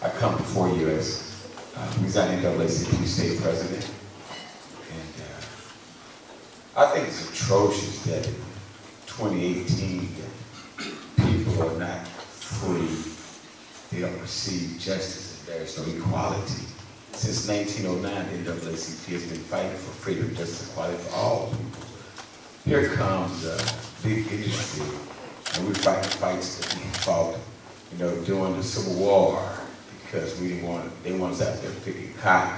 I come before you as Louisiana NAACP state president. And I think it's atrocious that in 2018 people are not free. They don't receive justice and there's no equality. Since 1909, the NAACP has been fighting for freedom, justice, and equality for all people. Here comes big industry, and we're fighting fights that we fought, during the Civil War, because they want us out there picking cotton.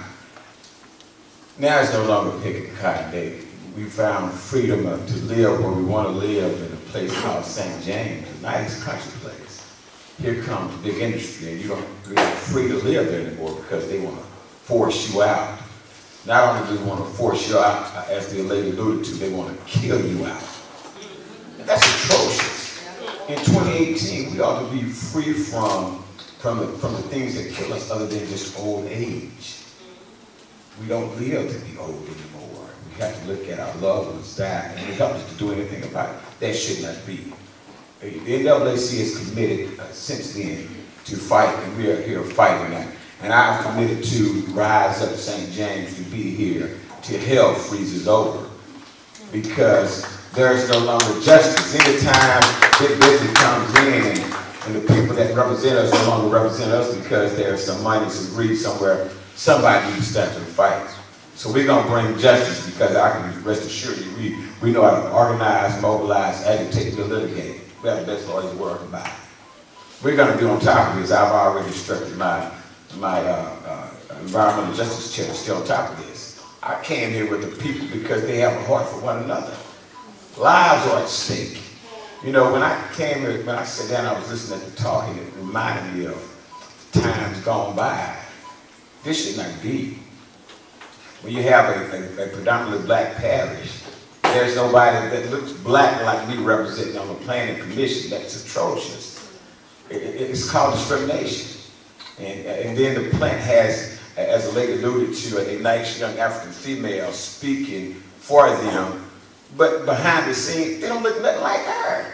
Now it's no longer picking cotton. We found freedom to live where we want to live in a place called St. James, a nice country place. Here comes big industry, and you're not free to live there anymore because they want to force you out. Not only do they want to force you out, as the lady alluded to, they want to kill you out. And that's atrocious. In 2018, we ought to be free from the things that kill us other than just old age. We don't live to be old anymore. We have to look at our loved ones die, and we have to do anything about it. That should not be. The NAACP is committed since then to fight, and we are here fighting that. And I'm committed to rise up St. James to be here till hell freezes over. Because there is no longer justice. Anytime big business comes in and the people that represent us no longer represent us because there's some money, some greed somewhere, somebody needs to step to the fight. So we're going to bring justice because I can rest assured you, we know how to organize, mobilize, agitate, and litigate. We have the best lawyers in the world about it. We're going to be on top of this. I've already structured my environmental justice chair to stay on top of this. I came here with the people because they have a heart for one another. Lives are at stake. When I came here, when I sat down, I was listening at the talk, and it reminded me of times gone by. This should not be. When you have a predominantly black parish, there's nobody that looks black like me representing on the planning commission. That's atrocious. It's called discrimination. And then the plant has, as the lady alluded to, a nice young African female speaking for them, but behind the scenes, they don't look nothing like her.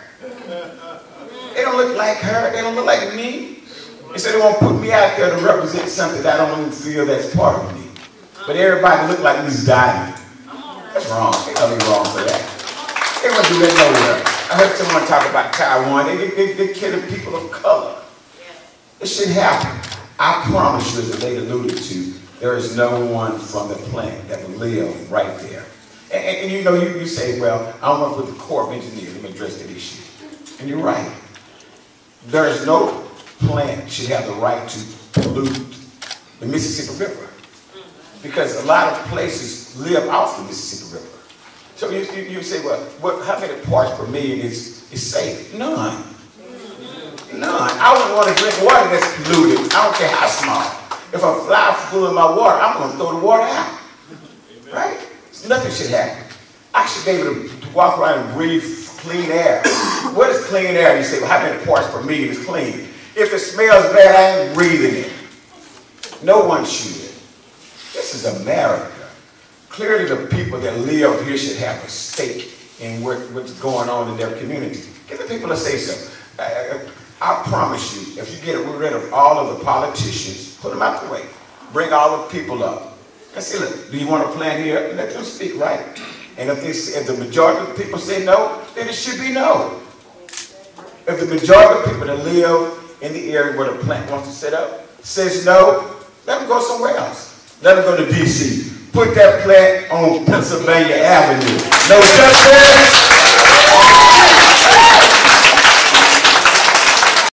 They don't look like her, they don't look like me. They say they won't put me out there to represent something that I don't even feel that's part of me. But everybody look like Miss Diamond. That's wrong, ain't nothing wrong for that. They won't do that nowhere. I heard someone talk about Taiwan, they're killing people of color. It should happen. I promise you, as the lady alluded to, there is no one from the plant that will live right there. And you say, well, I don't want to put the Corps of Engineers, let me address that issue. And you're right. There is no plant should have the right to pollute the Mississippi River. Because a lot of places live off the Mississippi River. So you say, well, how many parts per million is safe? None. None. I wouldn't want to drink water that's polluted. I don't care how small. If a fly flew in my water, I'm going to throw the water out. Right? Nothing should happen. I should be able to walk around and breathe clean air. What is clean air? You say, well, how many parts per million is clean? If it smells bad, I ain't breathing it. No one should. This is America. Clearly the people that live here should have a stake in what's going on in their community. Get the people to say so. I promise you, if you get rid of all of the politicians, put them out the way. Bring all the people up. And say, look, do you want to plant here? Let them speak, right? And if the majority of the people say no, then it should be no. If the majority of the people that live in the area where the plant wants to set up says no, let them go somewhere else. Let them go to D.C. Put that plant on Pennsylvania Avenue. No justice.